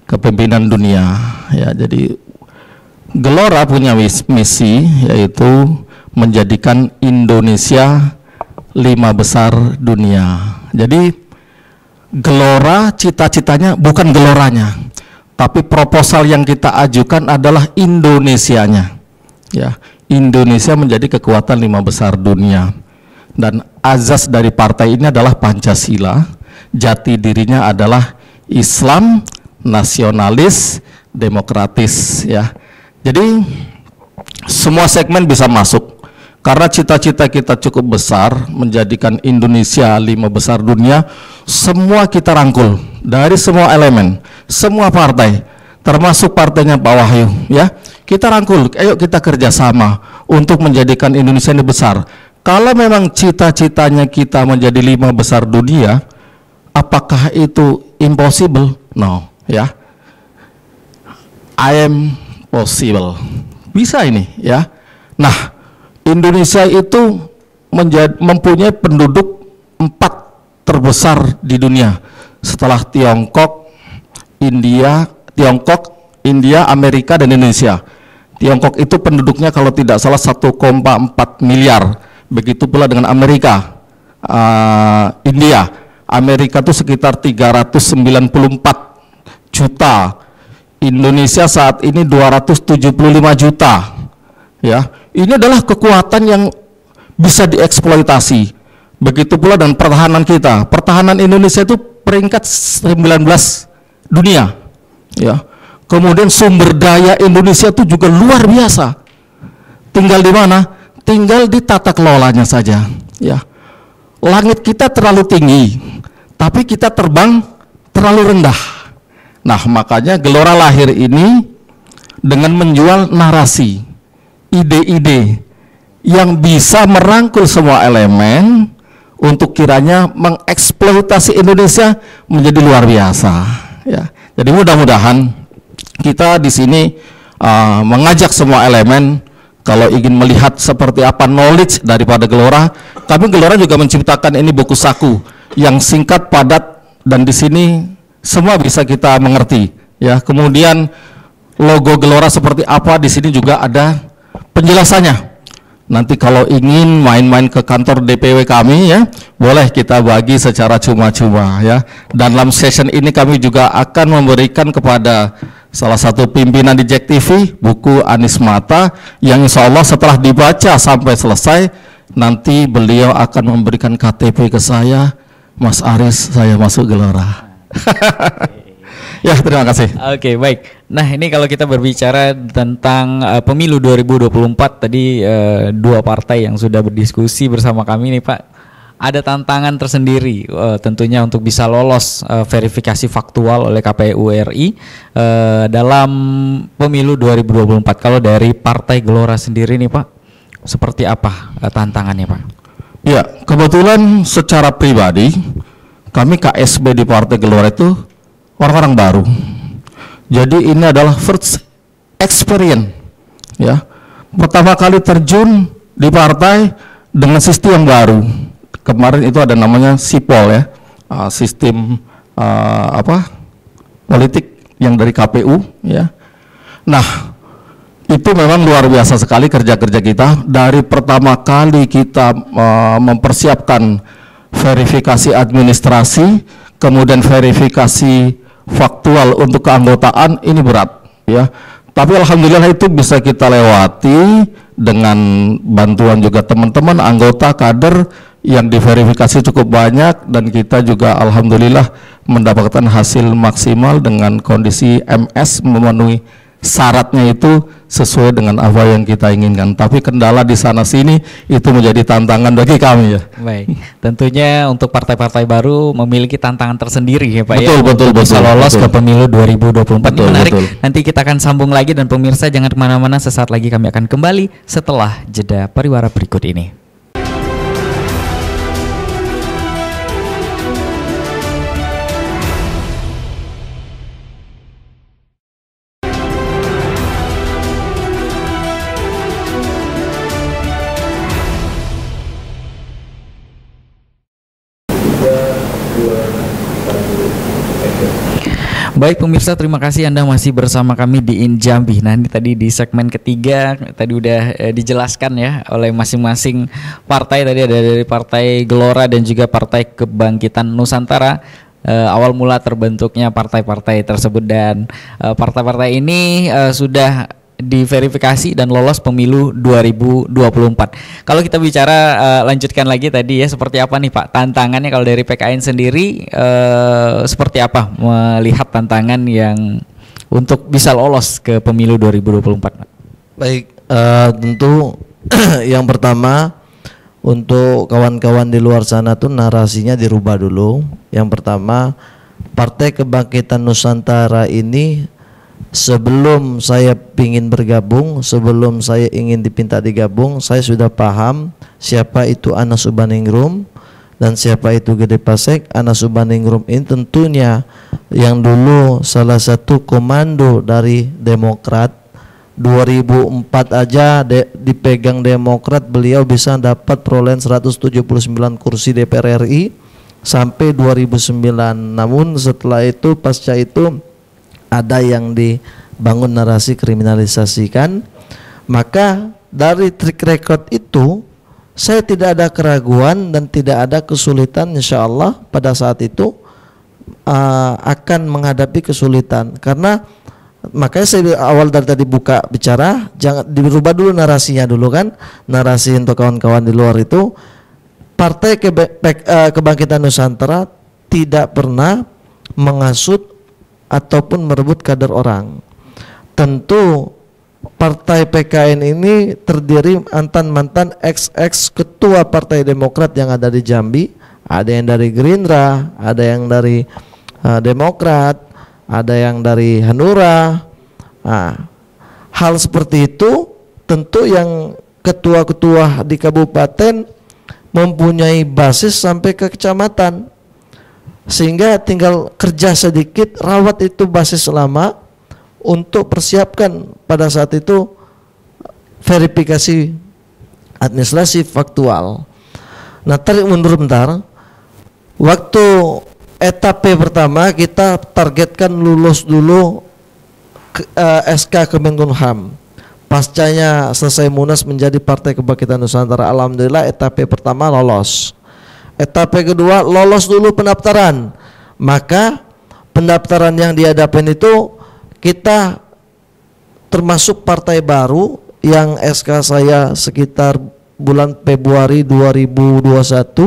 kepemimpinan dunia. Ya, jadi Gelora punya misi yaitu menjadikan Indonesia lima besar dunia. Jadi Gelora cita-citanya bukan geloranya, tapi proposal yang kita ajukan adalah Indonesianya. Ya, Indonesia menjadi kekuatan lima besar dunia. Dan azas dari partai ini adalah Pancasila. Jati dirinya adalah Islam, nasionalis, demokratis. Ya, jadi semua segmen bisa masuk. Karena cita-cita kita cukup besar menjadikan Indonesia lima besar dunia, semua kita rangkul dari semua elemen, semua partai, termasuk partainya Pak Wahyu. Ya, kita rangkul. Ayo kita kerjasama untuk menjadikan Indonesia ini besar. Kalau memang cita-citanya kita menjadi lima besar dunia, apakah itu impossible? No, ya. I am possible. Bisa ini, ya. Nah, Indonesia itu menjadi, mempunyai penduduk empat terbesar di dunia setelah Tiongkok, India, Tiongkok, India, Amerika, dan Indonesia. Tiongkok itu penduduknya kalau tidak salah satu koma empat miliar. Begitu pula dengan Amerika, uh, India. Amerika itu sekitar tiga ratus sembilan puluh empat juta. Indonesia saat ini dua ratus tujuh puluh lima juta. Ya, ini adalah kekuatan yang bisa dieksploitasi. Begitu pula dengan pertahanan kita. Pertahanan Indonesia itu peringkat sembilan belas dunia. Ya. Kemudian sumber daya Indonesia itu juga luar biasa. Tinggal di mana? Tinggal di tata kelolanya saja. Ya, langit kita terlalu tinggi, tapi kita terbang terlalu rendah. Nah, makanya Gelora lahir ini dengan menjual narasi, ide-ide yang bisa merangkul semua elemen untuk kiranya mengeksploitasi Indonesia menjadi luar biasa. Ya, jadi mudah-mudahan kita di sini uh, mengajak semua elemen. Kalau ingin melihat seperti apa knowledge daripada Gelora, kami Gelora juga menciptakan ini buku saku yang singkat, padat, dan di sini semua bisa kita mengerti. Ya, kemudian logo Gelora seperti apa di sini juga ada penjelasannya. Nanti kalau ingin main-main ke kantor D P W kami, ya, boleh kita bagi secara cuma-cuma. Ya, dan dalam session ini kami juga akan memberikan kepada salah satu pimpinan di Jack T V buku Anies Mata yang insya Allah setelah dibaca sampai selesai nanti beliau akan memberikan K T P ke saya, Mas Aris, saya masuk Gelora. Ya, terima kasih. Oke, okay, baik. Nah, ini kalau kita berbicara tentang uh, pemilu dua ribu dua puluh empat tadi, uh, dua partai yang sudah berdiskusi bersama kami nih Pak, ada tantangan tersendiri uh, tentunya untuk bisa lolos uh, verifikasi faktual oleh K P U R I uh, dalam pemilu dua ribu dua puluh empat. Kalau dari Partai Gelora sendiri nih Pak, seperti apa uh, tantangannya Pak? Ya, kebetulan secara pribadi kami K S B di Partai Gelora itu orang-orang baru. Jadi ini adalah first experience, ya. Pertama kali terjun di partai dengan sistem yang baru. Kemarin itu ada namanya Sipol, ya, uh, sistem uh, apa politik yang dari K P U, ya. Nah, itu memang luar biasa sekali kerja-kerja kita. Dari pertama kali kita uh, mempersiapkan verifikasi administrasi, kemudian verifikasi faktual untuk keanggotaan, ini berat, ya. Tapi alhamdulillah itu bisa kita lewati dengan bantuan juga teman-teman anggota kader yang diverifikasi cukup banyak, dan kita juga alhamdulillah mendapatkan hasil maksimal dengan kondisi M S memenuhi syaratnya itu sesuai dengan apa yang kita inginkan. Tapi kendala di sana sini itu menjadi tantangan bagi kami, ya. Baik, tentunya untuk partai-partai baru memiliki tantangan tersendiri, ya Pak. Betul, ya, betul, untuk bisa betul, lolos betul. ke pemilu dua ribu dua puluh empat. Betul, Ini menarik. betul. Nanti kita akan sambung lagi, dan pemirsa jangan kemana-mana, sesaat lagi kami akan kembali setelah jeda pariwara berikut ini. Baik pemirsa, terima kasih Anda masih bersama kami di Injambi. Nah ini tadi di segmen ketiga tadi udah eh, dijelaskan ya oleh masing-masing partai. Tadi ada dari Partai Gelora dan juga Partai Kebangkitan Nusantara. Eh, awal mula terbentuknya partai-partai tersebut dan eh, partai-partai ini eh, sudah diverifikasi dan lolos pemilu dua ribu dua puluh empat. Kalau kita bicara uh, lanjutkan lagi tadi ya, seperti apa nih Pak tantangannya kalau dari P K N sendiri, uh, seperti apa melihat tantangan yang untuk bisa lolos ke pemilu dua ribu dua puluh empat? Baik, uh, tentu yang pertama untuk kawan-kawan di luar sana tuh narasinya dirubah dulu. Yang pertama, Partai Kebangkitan Nusantara ini sebelum saya ingin bergabung, sebelum saya ingin dipinta digabung, saya sudah paham siapa itu Anas Urbaningrum dan siapa itu Gede Pasek. Anas Urbaningrum ini tentunya yang dulu salah satu komando dari Demokrat. Dua ribu empat aja de, dipegang Demokrat, beliau bisa dapat perolehan seratus tujuh puluh sembilan kursi D P R R I sampai dua ribu sembilan. Namun setelah itu, pasca itu ada yang dibangun narasi kriminalisasikan. Maka dari track record itu saya tidak ada keraguan dan tidak ada kesulitan, insya Allah pada saat itu uh, akan menghadapi kesulitan. Karena makanya saya awal dari tadi buka bicara, jangan dirubah dulu narasinya dulu kan. Narasi untuk kawan-kawan di luar itu, Partai Kebe- Pe- uh, Kebangkitan Nusantara tidak pernah menghasut ataupun merebut kader orang. Tentu Partai P K N ini terdiri mantan-mantan ex-ex ketua Partai Demokrat yang ada di Jambi. Ada yang dari Gerindra, ada yang dari uh, Demokrat, ada yang dari Hanura. Nah, hal seperti itu tentu yang ketua-ketua di kabupaten mempunyai basis sampai ke kecamatan, sehingga tinggal kerja sedikit, rawat itu basis lama untuk persiapkan pada saat itu verifikasi administrasi faktual. Nah, tarik mundur bentar. Waktu etape pertama kita targetkan lulus dulu ke, uh, S K Kemenkumham. Pascanya selesai Munas menjadi Partai Kebangkitan Nusantara. Alhamdulillah etape pertama lolos. Etape kedua lolos dulu pendaftaran. Maka pendaftaran yang dihadapin itu kita termasuk partai baru yang S K saya sekitar bulan Februari dua ribu dua puluh satu.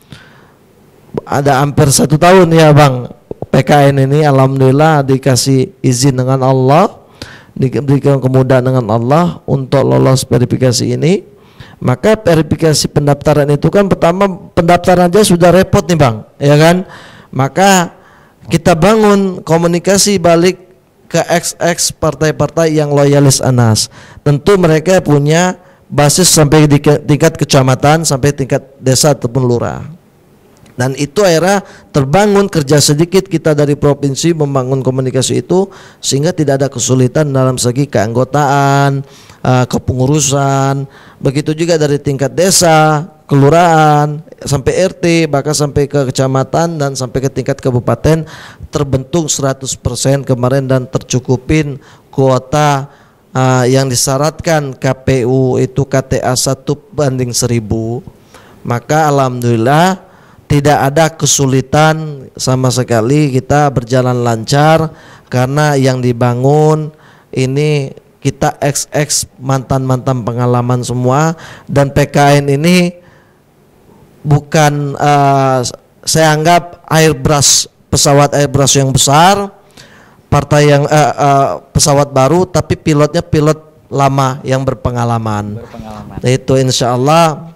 Ada hampir satu tahun ya Bang P K N ini, alhamdulillah dikasih izin dengan Allah, diberikan kemudahan dengan Allah untuk lolos verifikasi ini. Maka verifikasi pendaftaran itu kan pertama pendaftaran aja sudah repot nih Bang, ya kan? Maka kita bangun komunikasi balik ke ex-ex partai-partai yang loyalis Anas. Tentu mereka punya basis sampai di tingkat kecamatan, sampai tingkat desa ataupun lurah. Dan itu akhirnya terbangun kerja sedikit kita dari provinsi membangun komunikasi itu, sehingga tidak ada kesulitan dalam segi keanggotaan, uh, kepengurusan. Begitu juga dari tingkat desa, kelurahan, sampai R T, bahkan sampai ke kecamatan dan sampai ke tingkat kabupaten terbentuk seratus persen kemarin dan tercukupin kuota uh, yang disyaratkan K P U itu K T A satu banding seribu. Maka alhamdulillah tidak ada kesulitan sama sekali, kita berjalan lancar karena yang dibangun ini kita ex-ex mantan-mantan pengalaman semua. Dan P K N ini bukan uh, saya anggap airbrush, pesawat airbrush yang besar, partai yang uh, uh, pesawat baru, tapi pilotnya pilot lama yang berpengalaman, berpengalaman. Itu insya Allah.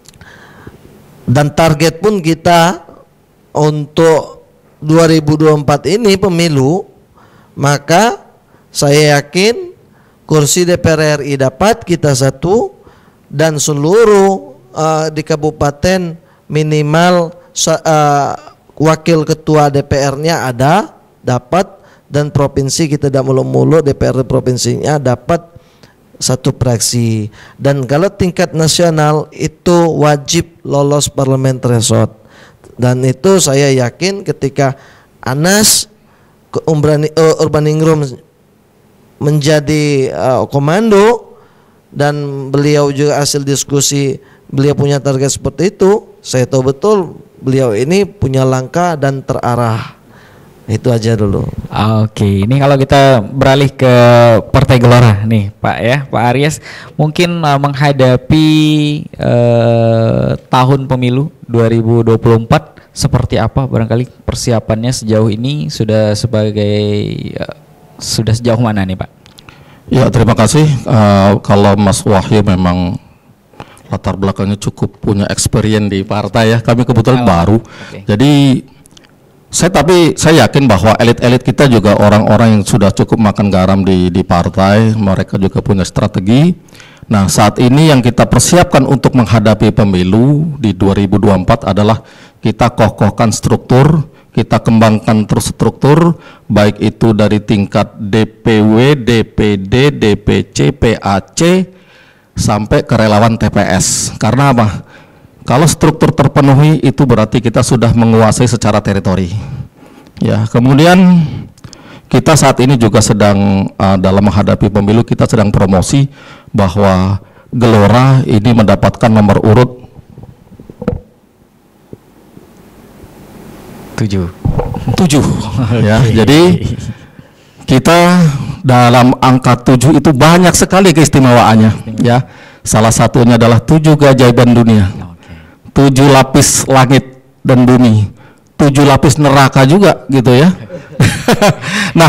Dan target pun kita untuk dua ribu dua puluh empat ini pemilu, maka saya yakin kursi D P R R I dapat kita satu, dan seluruh uh, di kabupaten minimal uh, wakil ketua D P R-nya ada dapat, dan provinsi kita tidak mulu-mulu D P R provinsinya dapat satu fraksi. Dan kalau tingkat nasional itu wajib lolos parliament threshold. Dan itu saya yakin ketika Anas Urban, Urbaningrum menjadi uh, komando, dan beliau juga hasil diskusi beliau punya target seperti itu. Saya tahu betul beliau ini punya langkah dan terarah. Itu aja dulu. Oke, ini kalau kita beralih ke Partai Gelora nih, Pak ya, Pak Aries, mungkin uh, menghadapi uh, tahun pemilu dua ribu dua puluh empat seperti apa barangkali persiapannya sejauh ini, sudah sebagai uh, sudah sejauh mana nih, Pak? Ya, terima kasih. Uh, kalau Mas Wahyu memang latar belakangnya cukup punya experience di partai ya. Kami kebetulan Oh, baru. okay. Jadi saya tapi saya yakin bahwa elit-elit kita juga orang-orang yang sudah cukup makan garam di di partai. Mereka juga punya strategi. Nah, saat ini yang kita persiapkan untuk menghadapi pemilu di dua ribu dua puluh empat adalah kita kokohkan struktur. Kita kembangkan terus struktur, baik itu dari tingkat D P W, D P D, D P C, P A C, sampai ke relawan T P S. Karena apa? Kalau struktur terpenuhi itu berarti kita sudah menguasai secara teritori. Ya, kemudian kita saat ini juga sedang uh, dalam menghadapi pemilu, kita sedang promosi bahwa Gelora ini mendapatkan nomor urut Tujuh. tujuh ya. Jadi kita dalam angka tujuh itu banyak sekali keistimewaannya ya. Salah satunya adalah tujuh keajaiban dunia, tujuh lapis langit dan bumi, tujuh lapis neraka juga gitu ya. Nah,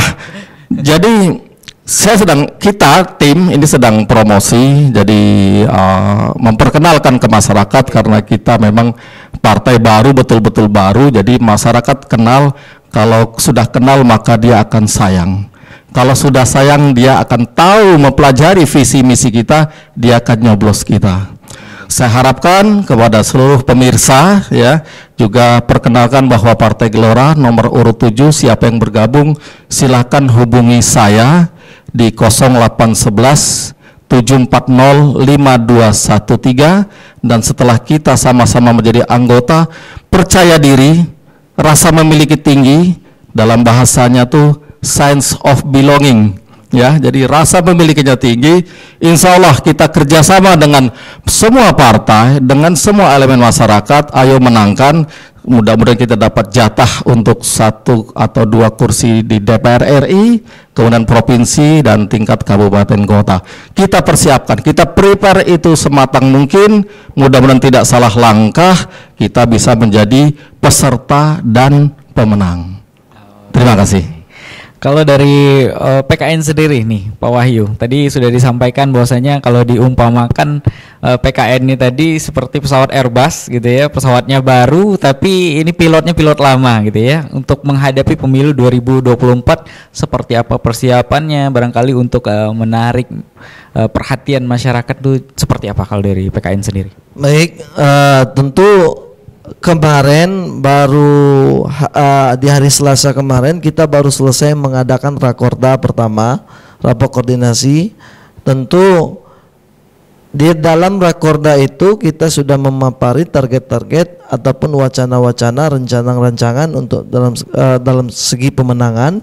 jadi saya sedang kita tim ini sedang promosi, jadi uh, memperkenalkan ke masyarakat karena kita memang partai baru, betul-betul baru. Jadi masyarakat kenal, kalau sudah kenal maka dia akan sayang. Kalau sudah sayang dia akan tahu mempelajari visi misi kita, dia akan nyoblos kita. Saya harapkan kepada seluruh pemirsa ya, juga perkenalkan bahwa Partai Gelora nomor urut tujuh, siapa yang bergabung silakan hubungi saya di nol delapan satu satu tujuh empat nol lima dua satu tiga, dan setelah kita sama-sama menjadi anggota, percaya diri, rasa memiliki tinggi, dalam bahasanya tuh sense of belonging ya, jadi rasa memilikinya tinggi. Insya Allah kita kerjasama dengan semua partai, dengan semua elemen masyarakat, ayo menangkan. Mudah-mudahan kita dapat jatah untuk satu atau dua kursi di D P R R I, kemudian provinsi dan tingkat kabupaten kota. Kita persiapkan, kita prepare itu sematang mungkin. Mudah-mudahan tidak salah langkah, kita bisa menjadi peserta dan pemenang. Terima kasih. Kalau dari uh, P K N sendiri nih, Pak Wahyu, tadi sudah disampaikan bahwasanya kalau diumpamakan uh, P K N ini tadi seperti pesawat Airbus gitu ya, pesawatnya baru tapi ini pilotnya pilot lama gitu ya. Untuk menghadapi pemilu dua ribu dua puluh empat, seperti apa persiapannya barangkali untuk uh, menarik uh, perhatian masyarakat itu seperti apa kalau dari P K N sendiri? Baik, uh, tentu kemarin baru uh, di hari Selasa kemarin kita baru selesai mengadakan rakorda pertama, rapat koordinasi. Tentu di dalam rakorda itu kita sudah memapari target-target ataupun wacana-wacana, rencana-rancangan untuk dalam uh, dalam segi pemenangan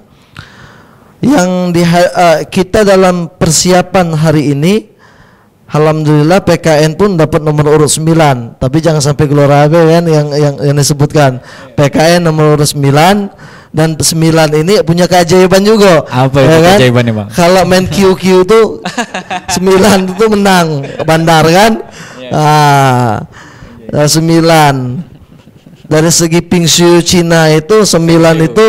yang di, uh, kita dalam persiapan hari ini. Alhamdulillah P K N pun dapat nomor urut sembilan, tapi jangan sampai Gelora kan yang yang yang disebutkan. P K N nomor urut sembilan, dan sembilan ini punya keajaiban juga. Apa itu ya kan? keajaibannya, Bang? Kalau main Q Q itu sembilan itu menang Bandar kan? Ah, sembilan. Dari segi Pingshu Cina itu sembilan itu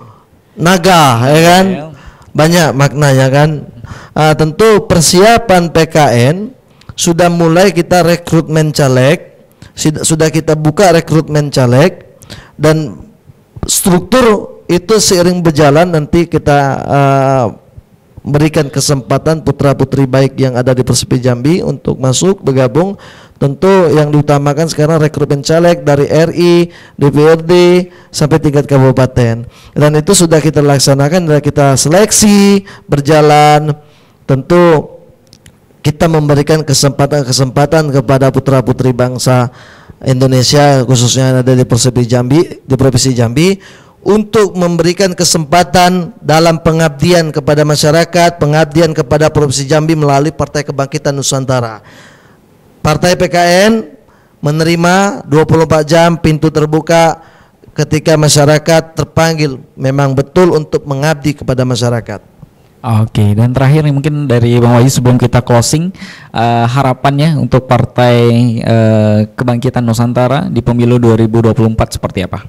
naga, ya kan? Banyak maknanya kan? Uh, tentu persiapan P K N sudah mulai kita rekrutmen caleg, sudah kita buka rekrutmen caleg, dan struktur itu seiring berjalan nanti kita uh, berikan kesempatan putra-putri baik yang ada di Persepi Jambi untuk masuk bergabung. Tentu yang diutamakan sekarang rekrutmen caleg dari R I, D P R D sampai tingkat kabupaten, dan itu sudah kita laksanakan, sudah kita seleksi berjalan. Tentu kita memberikan kesempatan-kesempatan kepada putra-putri bangsa Indonesia, khususnya yang ada di Persepi Jambi, di Provinsi Jambi, untuk memberikan kesempatan dalam pengabdian kepada masyarakat, pengabdian kepada Provinsi Jambi melalui Partai Kebangkitan Nusantara. Partai P K N menerima dua puluh empat jam, pintu terbuka ketika masyarakat terpanggil memang betul untuk mengabdi kepada masyarakat. Oke, dan terakhir nih mungkin dari Bang Wahyu sebelum kita closing, uh, harapannya untuk Partai uh, Kebangkitan Nusantara di pemilu dua ribu dua puluh empat seperti apa?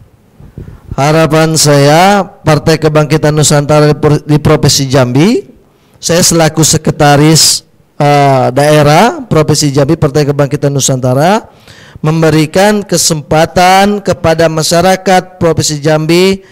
Harapan saya Partai Kebangkitan Nusantara di Provinsi Jambi, saya selaku sekretaris uh, daerah Provinsi Jambi Partai Kebangkitan Nusantara memberikan kesempatan kepada masyarakat Provinsi Jambi,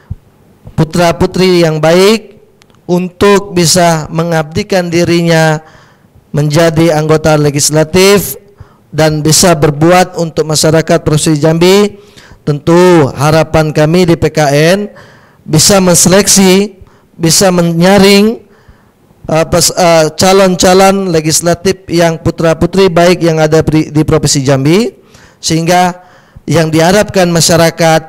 putra putri yang baik, untuk bisa mengabdikan dirinya menjadi anggota legislatif dan bisa berbuat untuk masyarakat Provinsi Jambi. Tentu harapan kami di P K N bisa menseleksi, bisa menyaring calon-calon uh, legislatif yang putra-putri baik yang ada di, di Provinsi Jambi, sehingga yang diharapkan masyarakat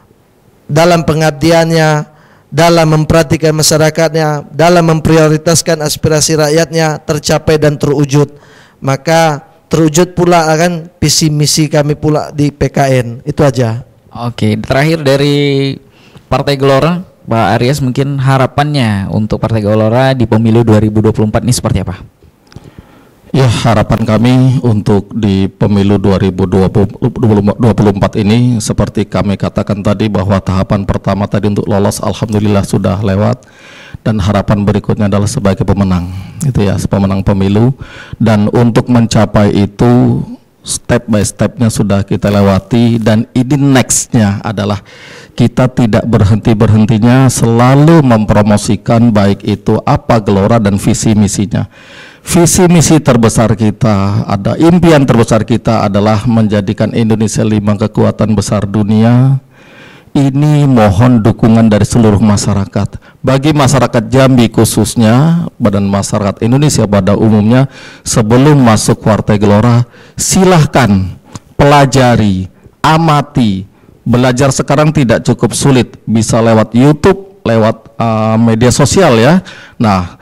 dalam pengabdiannya, dalam memperhatikan masyarakatnya, dalam memprioritaskan aspirasi rakyatnya tercapai dan terwujud. Maka terwujud pula akan visi misi kami pula di P K N. Itu aja. Oke, terakhir dari Partai Gelora, Pak Aries, mungkin harapannya untuk Partai Gelora di pemilu dua ribu dua puluh empat ini seperti apa? Ya, harapan kami untuk di pemilu dua ribu dua puluh empat ini seperti kami katakan tadi, bahwa tahapan pertama tadi untuk lolos alhamdulillah sudah lewat, dan harapan berikutnya adalah sebagai pemenang, itu ya, pemenang pemilu. Dan untuk mencapai itu step by stepnya sudah kita lewati, dan ini nextnya adalah kita tidak berhenti-berhentinya selalu mempromosikan baik itu apa Gelora dan visi misinya. Visi misi terbesar kita, ada impian terbesar kita adalah menjadikan Indonesia lima kekuatan besar dunia. Ini mohon dukungan dari seluruh masyarakat. Bagi masyarakat Jambi khususnya, badan masyarakat Indonesia pada umumnya, sebelum masuk Partai Gelora, silahkan pelajari, amati. Belajar sekarang tidak cukup sulit, bisa lewat YouTube, lewat uh, media sosial ya. Nah,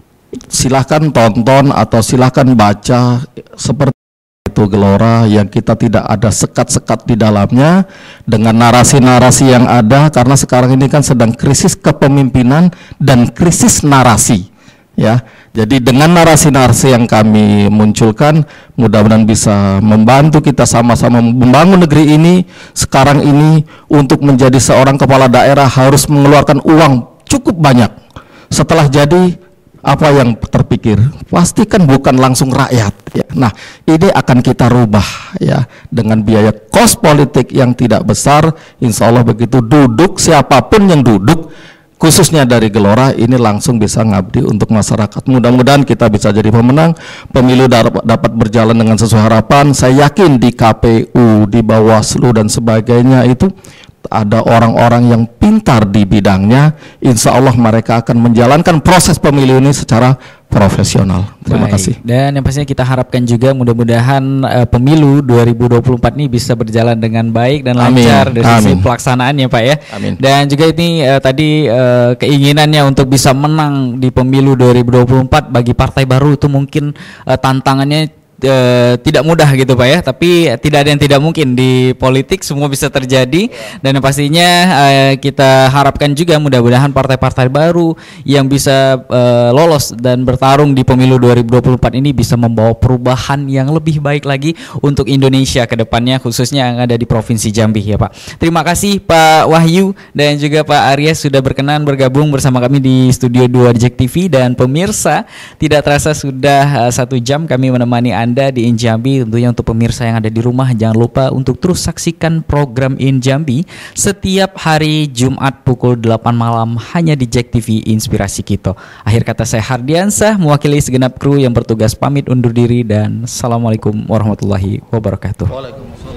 silahkan tonton atau silahkan baca seperti itu Gelora, yang kita tidak ada sekat-sekat di dalamnya dengan narasi-narasi yang ada, karena sekarang ini kan sedang krisis kepemimpinan dan krisis narasi ya. Jadi dengan narasi-narasi yang kami munculkan, mudah-mudahan bisa membantu kita sama-sama membangun negeri ini. Sekarang ini untuk menjadi seorang kepala daerah harus mengeluarkan uang cukup banyak. Setelah jadi, apa yang terpikir pasti kan bukan langsung rakyat ya. Nah, ini akan kita rubah ya dengan biaya kos politik yang tidak besar. Insya Allah begitu duduk, siapapun yang duduk khususnya dari Gelora ini langsung bisa ngabdi untuk masyarakat. Mudah-mudahan kita bisa jadi pemenang, pemilu dapat berjalan dengan sesuai harapan. Saya yakin di K P U, di Bawaslu dan sebagainya itu ada orang-orang yang pintar di bidangnya. Insya Allah mereka akan menjalankan proses pemilu ini secara profesional. Terima Baik. kasih. Dan yang pastinya kita harapkan juga mudah-mudahan uh, pemilu dua ribu dua puluh empat ini bisa berjalan dengan baik dan lancar dari sisi pelaksanaannya Pak ya. Amin. Dan juga ini uh, tadi uh, keinginannya untuk bisa menang di pemilu dua ribu dua puluh empat bagi partai baru itu mungkin uh, tantangannya Uh, tidak mudah gitu Pak ya, tapi tidak ada yang tidak mungkin di politik, semua bisa terjadi. Dan yang pastinya uh, kita harapkan juga mudah-mudahan partai-partai baru yang bisa uh, lolos dan bertarung di pemilu dua ribu dua puluh empat ini bisa membawa perubahan yang lebih baik lagi untuk Indonesia ke depannya, khususnya yang ada di Provinsi Jambi ya Pak. Terima kasih Pak Wahyu dan juga Pak Aries sudah berkenan bergabung bersama kami di Studio dua Jack T V. Dan pemirsa, tidak terasa sudah uh, satu jam kami menemani Anda Anda di Injambi. Tentunya untuk pemirsa yang ada di rumah, jangan lupa untuk terus saksikan program Injambi setiap hari Jumat pukul delapan malam hanya di Jack T V Inspirasi Kita. Akhir kata saya Hardiansah mewakili segenap kru yang bertugas pamit undur diri dan Assalamualaikum warahmatullahi wabarakatuh. Waalaikumsalam.